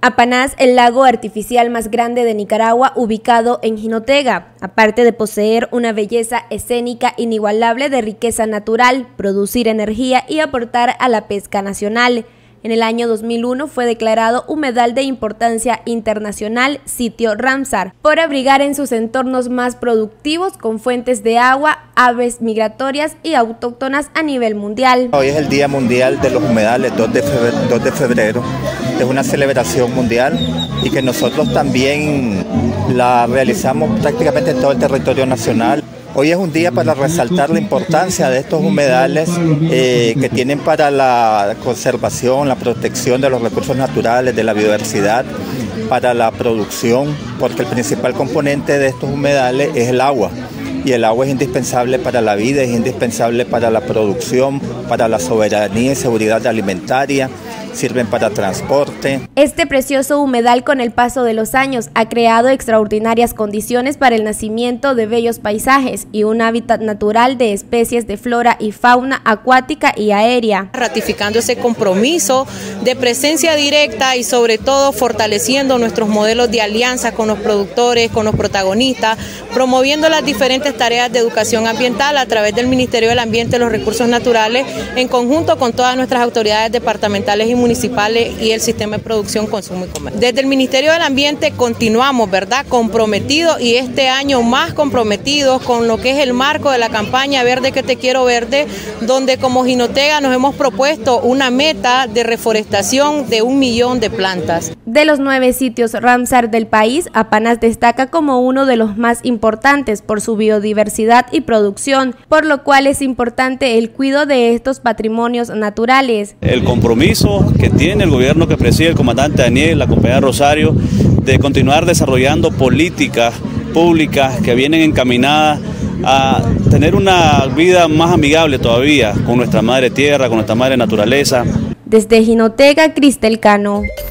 Apanás, el lago artificial más grande de Nicaragua, ubicado en Jinotega, aparte de poseer una belleza escénica inigualable de riqueza natural, producir energía y aportar a la pesca nacional. En el año 2001 fue declarado humedal de importancia internacional sitio Ramsar por abrigar en sus entornos más productivos con fuentes de agua, aves migratorias y autóctonas a nivel mundial. Hoy es el Día Mundial de los Humedales, 2 de febrero. Es una celebración mundial y que nosotros también la realizamos prácticamente en todo el territorio nacional. Hoy es un día para resaltar la importancia de estos humedales que tienen para la conservación, la protección de los recursos naturales, de la biodiversidad, para la producción, porque el principal componente de estos humedales es el agua. Y el agua es indispensable para la vida, es indispensable para la producción, para la soberanía y seguridad alimentaria, sirven para transporte. Este precioso humedal con el paso de los años ha creado extraordinarias condiciones para el nacimiento de bellos paisajes y un hábitat natural de especies de flora y fauna acuática y aérea. Ratificando ese compromiso de presencia directa y sobre todo fortaleciendo nuestros modelos de alianza con los productores, con los protagonistas, promoviendo las diferentes tareas de educación ambiental a través del Ministerio del Ambiente y los Recursos Naturales en conjunto con todas nuestras autoridades departamentales y municipales y el sistema de producción, consumo y comercio. Desde el Ministerio del Ambiente continuamos, ¿verdad?, comprometidos y este año más comprometidos con lo que es el marco de la campaña Verde que te quiero verde, donde como Jinotega nos hemos propuesto una meta de reforestación de 1 millón de plantas. De los 9 sitios Ramsar del país, Apanás destaca como uno de los más importantes por su biodiversidad y producción, por lo cual es importante el cuidado de estos patrimonios naturales. El compromiso que tiene el gobierno que preside el comandante Daniel, la compañía Rosario, de continuar desarrollando políticas públicas que vienen encaminadas a tener una vida más amigable todavía con nuestra madre tierra, con nuestra madre naturaleza. Desde Jinotega, Cristel Cano.